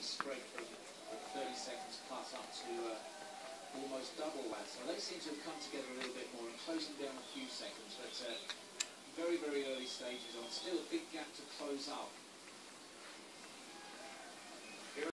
spread from 30 seconds plus up to almost double that. So they seem to have come together a little bit more and closing down a few seconds, but very, very early stages on. Still a big gap to close up.